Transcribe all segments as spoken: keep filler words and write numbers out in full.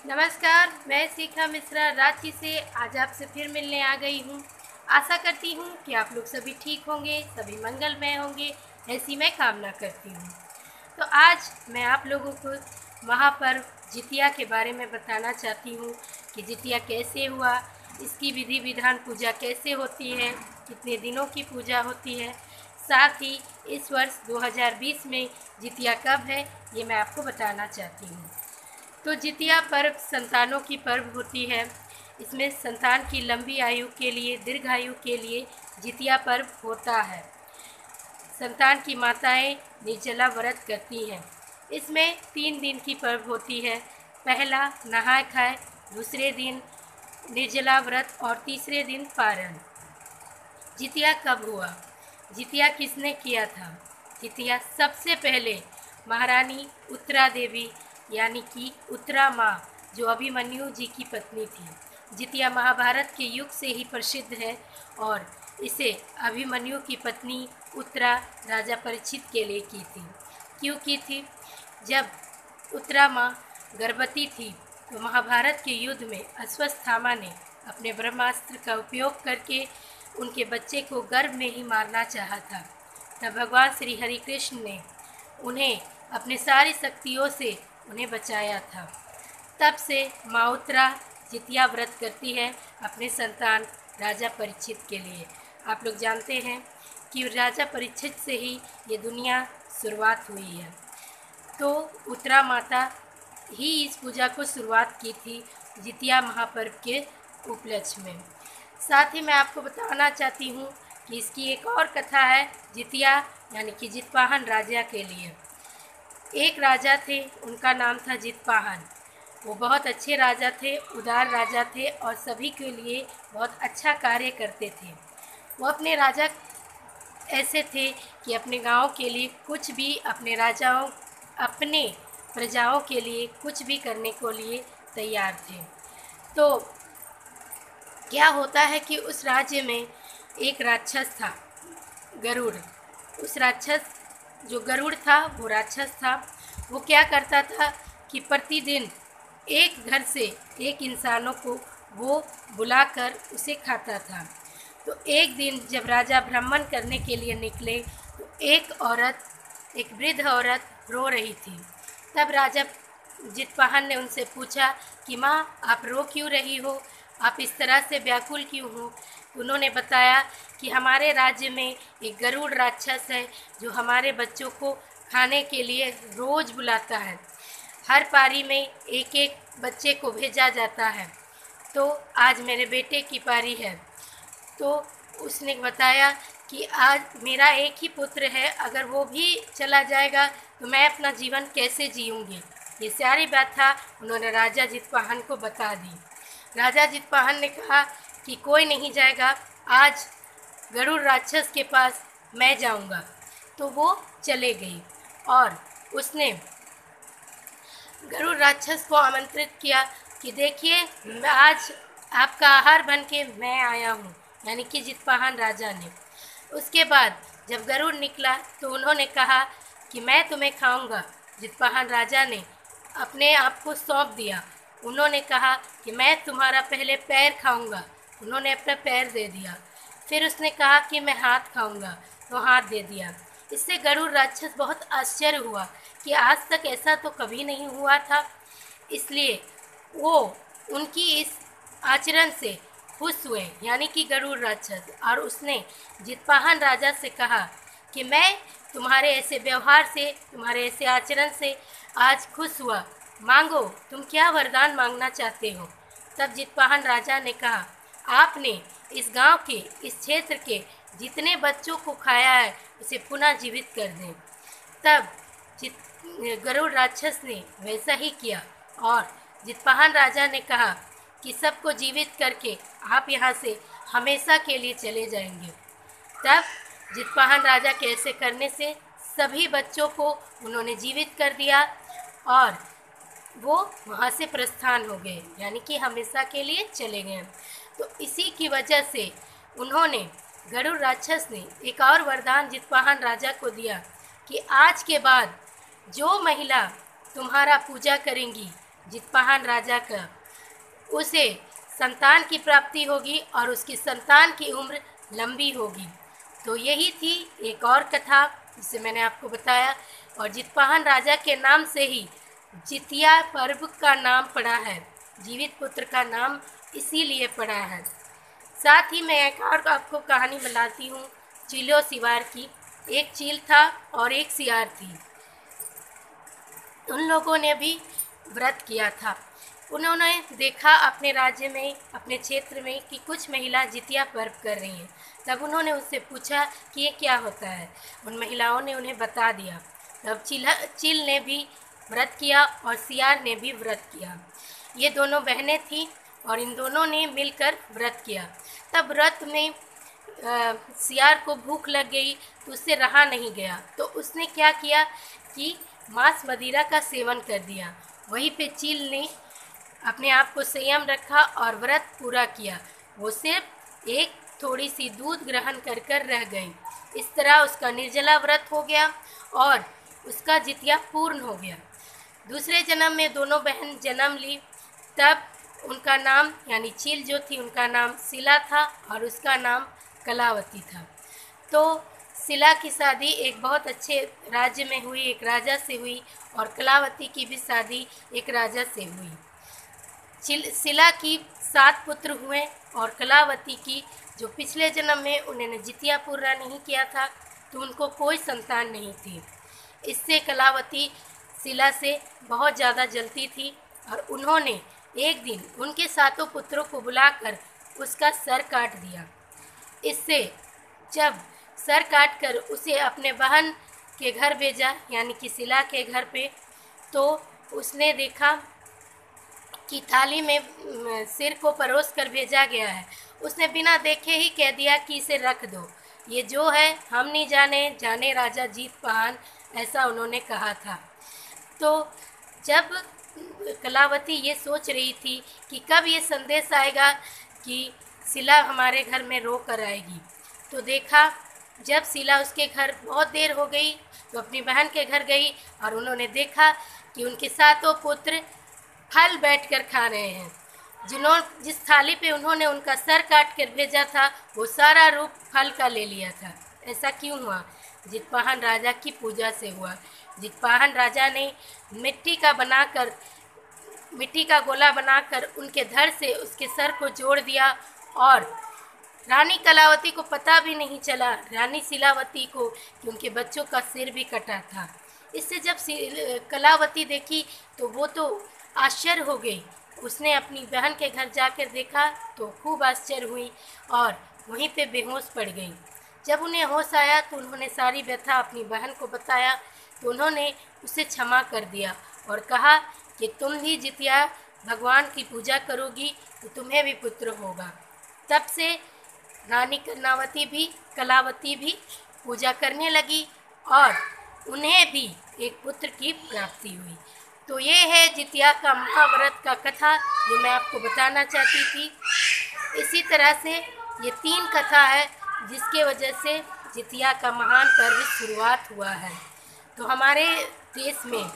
नमस्कार, मैं शिखा मिश्रा रांची से आज आपसे फिर मिलने आ गई हूँ। आशा करती हूँ कि आप लोग सभी ठीक होंगे, सभी मंगलमय होंगे, ऐसी मैं कामना करती हूँ। तो आज मैं आप लोगों को महापर्व जितिया के बारे में बताना चाहती हूँ कि जितिया कैसे हुआ, इसकी विधि विधान पूजा कैसे होती है, कितने दिनों की पूजा होती है, साथ ही इस वर्ष दो हज़ार बीस में जितिया कब है, ये मैं आपको बताना चाहती हूँ। तो जितिया पर्व संतानों की पर्व होती है। इसमें संतान की लंबी आयु के लिए, दीर्घायु के लिए जितिया पर्व होता है। संतान की माताएं निर्जला व्रत करती हैं। इसमें तीन दिन की पर्व होती है। पहला नहाय खाए, दूसरे दिन निर्जला व्रत और तीसरे दिन पारण। जितिया कब हुआ? जितिया किसने किया था? जितिया सबसे पहले महारानी उत्तरा देवी यानी कि उत्तरा माँ, जो अभिमन्यु जी की पत्नी थी। जितिया महाभारत के युग से ही प्रसिद्ध है और इसे अभिमन्यु की पत्नी उत्तरा राजा परीक्षित के लिए की थी। क्यों की थी? जब उत्तरा माँ गर्भवती थी तो महाभारत के युद्ध में अश्वत्थामा ने अपने ब्रह्मास्त्र का उपयोग करके उनके बच्चे को गर्भ में ही मारना चाहा था। तब भगवान श्री हरि कृष्ण ने उन्हें अपने सारी शक्तियों से उन्हें बचाया था। तब से माँ उत्तरा जितिया व्रत करती है अपने संतान राजा परीक्षित के लिए। आप लोग जानते हैं कि राजा परीक्षित से ही ये दुनिया शुरुआत हुई है। तो उत्तरा माता ही इस पूजा को शुरुआत की थी जितिया महापर्व के उपलक्ष्य में। साथ ही मैं आपको बताना चाहती हूँ कि इसकी एक और कथा है जितिया यानी कि जितवाहन राजा के लिए। एक राजा थे, उनका नाम था जितवाहन। वो बहुत अच्छे राजा थे, उदार राजा थे और सभी के लिए बहुत अच्छा कार्य करते थे। वो अपने राजा ऐसे थे कि अपने गांव के लिए कुछ भी, अपने राजाओं अपने प्रजाओं के लिए कुछ भी करने को लिए तैयार थे। तो क्या होता है कि उस राज्य में एक राक्षस था, गरुड़। उस राक्षस जो गरुड़ था, वो राक्षस था, वो क्या करता था कि प्रतिदिन एक घर से एक इंसानों को वो बुलाकर उसे खाता था। तो एक दिन जब राजा भ्रमण करने के लिए निकले तो एक औरत, एक वृद्ध औरत रो रही थी। तब राजा जितवाहन ने उनसे पूछा कि माँ, आप रो क्यों रही हो, आप इस तरह से व्याकुल क्यों हो? उन्होंने बताया कि हमारे राज्य में एक गरुड़ राक्षस है जो हमारे बच्चों को खाने के लिए रोज़ बुलाता है। हर पारी में एक एक बच्चे को भेजा जाता है। तो आज मेरे बेटे की पारी है। तो उसने बताया कि आज मेरा एक ही पुत्र है, अगर वो भी चला जाएगा तो मैं अपना जीवन कैसे जीऊँगी। ये सारी बात था उन्होंने राजा जितवाहन को बता दी। राजा जितवाहन ने कहा कि कोई नहीं जाएगा, आज गरुड़ राक्षस के पास मैं जाऊंगा। तो वो चले गई और उसने गरुड़ राक्षस को आमंत्रित किया कि देखिए, आज आपका आहार बन के मैं आया हूँ, यानी कि जितवाहन राजा ने। उसके बाद जब गरुड़ निकला तो उन्होंने कहा कि मैं तुम्हें खाऊंगा। जितवाहन राजा ने अपने आप को सौंप दिया। उन्होंने कहा कि मैं तुम्हारा पहले पैर खाऊंगा। उन्होंने अपना पैर दे दिया। फिर उसने कहा कि मैं हाथ खाऊंगा, तो हाथ दे दिया। इससे गरुड़ राक्षस बहुत आश्चर्य हुआ कि आज तक ऐसा तो कभी नहीं हुआ था। इसलिए वो उनकी इस आचरण से खुश हुए, यानी कि गरुड़ राक्षस। और उसने जितवाहन राजा से कहा कि मैं तुम्हारे ऐसे व्यवहार से, तुम्हारे ऐसे आचरण से आज खुश हुआ, मांगो, तुम क्या वरदान मांगना चाहते हो। तब जितवाहन राजा ने कहा, आपने इस गांव के, इस क्षेत्र के जितने बच्चों को खाया है उसे पुनः जीवित कर दें। तब जित गरुड़ राक्षस ने वैसा ही किया और जितवाहन राजा ने कहा कि सबको जीवित करके आप यहाँ से हमेशा के लिए चले जाएंगे। तब जितवाहन राजा के ऐसे करने से सभी बच्चों को उन्होंने जीवित कर दिया और वो वहाँ से प्रस्थान हो गए, यानी कि हमेशा के लिए चले गए। तो इसी की वजह से उन्होंने, गरुड़ राक्षस ने एक और वरदान जितवाहन राजा को दिया कि आज के बाद जो महिला तुम्हारा पूजा करेंगी, जितवाहन राजा का, उसे संतान की प्राप्ति होगी और उसकी संतान की उम्र लंबी होगी। तो यही थी एक और कथा जिसे मैंने आपको बताया, और जितवाहन राजा के नाम से ही जितिया पर्व का नाम पड़ा है, जीवित पुत्र का नाम इसीलिए पड़ा है। साथ ही मैं एक और आपको कहानी बताती हूँ चीलो सिवार की। एक चील था और एक सियार थी। उन लोगों ने भी व्रत किया था। उन्होंने देखा अपने राज्य में, अपने क्षेत्र में कि कुछ महिला जितिया पर्व कर रही हैं। तब उन्होंने उससे पूछा कि ये क्या होता है। उन महिलाओं ने उन्हें बता दिया। तब चील चील ने भी व्रत किया और सियार ने भी व्रत किया। ये दोनों बहनें थीं और इन दोनों ने मिलकर व्रत किया। तब व्रत में आ, सियार को भूख लग गई तो उससे रहा नहीं गया, तो उसने क्या किया कि मांस मदिरा का सेवन कर दिया। वहीं पे चील ने अपने आप को संयम रखा और व्रत पूरा किया। वो सिर्फ एक थोड़ी सी दूध ग्रहण कर कर रह गई। इस तरह उसका निर्जला व्रत हो गया और उसका जितिया पूर्ण हो गया। दूसरे जन्म में दोनों बहन जन्म ली। तब उनका नाम, यानी चील जो थी उनका नाम सिला था और उसका नाम कलावती था। तो सिला की शादी एक बहुत अच्छे राज्य में हुई, एक राजा से हुई, और कलावती की भी शादी एक राजा से हुई। चिल सिला की सात पुत्र हुए और कलावती की, जो पिछले जन्म में उन्होंने जितिया पूरा नहीं किया था तो उनको कोई संतान नहीं थी। इससे कलावती सिला से बहुत ज़्यादा जलती थी और उन्होंने एक दिन उनके सातों पुत्रों को बुलाकर उसका सर काट दिया। इससे जब सर काट कर उसे अपने बहन के घर भेजा, यानी कि सिला के घर पे, तो उसने देखा कि थाली में सिर को परोस कर भेजा गया है। उसने बिना देखे ही कह दिया कि इसे रख दो, ये जो है हम नहीं जाने, जाने राजा जितवाहन, ऐसा उन्होंने कहा था। तो जब कलावती ये सोच रही थी कि कब ये संदेश आएगा कि सिला हमारे घर में रो कर आएगी, तो देखा जब सिला उसके घर बहुत देर हो गई तो अपनी बहन के घर गई और उन्होंने देखा कि उनके सातों पुत्र फल बैठकर खा रहे हैं। जिन्हों जिस थाली पे उन्होंने उनका सर काट कर भेजा था वो सारा रूप फल का ले लिया था। ऐसा क्यों हुआ? जितवाहन राजा की पूजा से हुआ। जितवाहन राजा ने मिट्टी का बनाकर मिट्टी का गोला बनाकर उनके धड़ से उसके सर को जोड़ दिया और रानी कलावती को पता भी नहीं चला, रानी सिलावती को, कि उनके बच्चों का सिर भी कटा था। इससे जब कलावती देखी तो वो तो आश्चर्य हो गई। उसने अपनी बहन के घर जाकर देखा तो खूब आश्चर्य हुई और वहीं पे बेहोश पड़ गई। जब उन्हें होश आया तो उन्होंने सारी व्यथा अपनी बहन को बताया, तो उन्होंने उसे क्षमा कर दिया और कहा कि तुम भी जितिया भगवान की पूजा करोगी तो तुम्हें भी पुत्र होगा। तब से रानी कर्णावती भी कलावती भी पूजा करने लगी और उन्हें भी एक पुत्र की प्राप्ति हुई। तो ये है जितिया का महाव्रत का कथा जो मैं आपको बताना चाहती थी। इसी तरह से ये तीन कथा है जिसके वजह से जितिया का महान पर्व शुरुआत हुआ है। तो हमारे देश में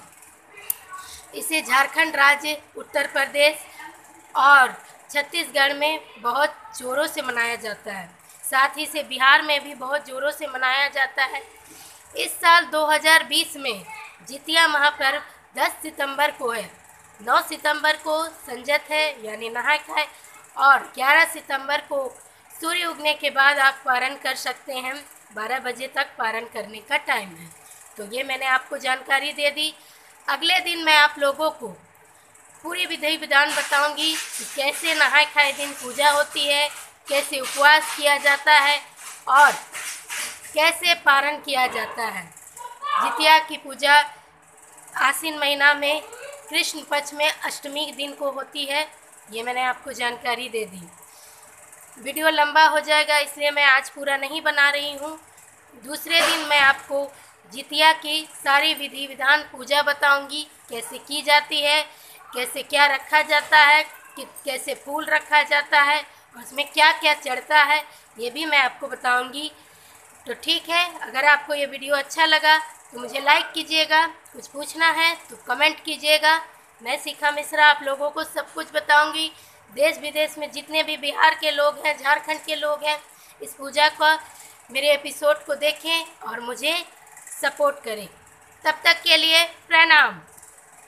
इसे झारखंड राज्य, उत्तर प्रदेश और छत्तीसगढ़ में बहुत ज़ोरों से मनाया जाता है। साथ ही से बिहार में भी बहुत ज़ोरों से मनाया जाता है। इस साल दो हज़ार बीस में जितिया महापर्व दस सितंबर को है। नौ सितंबर को संजत है यानी नहाय खाए, और ग्यारह सितंबर को सूर्य उगने के बाद आप पारण कर सकते हैं। बारह बजे तक पारण करने का टाइम है। तो ये मैंने आपको जानकारी दे दी। अगले दिन मैं आप लोगों को पूरी विधि विधान बताऊंगी कि कैसे नहाय खाए दिन पूजा होती है, कैसे उपवास किया जाता है और कैसे पारण किया जाता है। जितिया की पूजा आश्विन महीना में कृष्ण पक्ष में अष्टमी दिन को होती है। ये मैंने आपको जानकारी दे दी। वीडियो लंबा हो जाएगा इसलिए मैं आज पूरा नहीं बना रही हूँ। दूसरे दिन मैं आपको जितिया की सारी विधि विधान पूजा बताऊंगी, कैसे की जाती है, कैसे क्या रखा जाता है, कि कैसे फूल रखा जाता है और उसमें क्या क्या चढ़ता है, ये भी मैं आपको बताऊंगी। तो ठीक है, अगर आपको ये वीडियो अच्छा लगा तो मुझे लाइक कीजिएगा, कुछ पूछना है तो कमेंट कीजिएगा। मैं शिखा मिश्रा आप लोगों को सब कुछ बताऊंगी। देश विदेश में जितने भी बिहार के लोग हैं, झारखंड के लोग हैं, इस पूजा का मेरे एपिसोड को देखें और मुझे सपोर्ट करें। तब तक के लिए प्रणाम।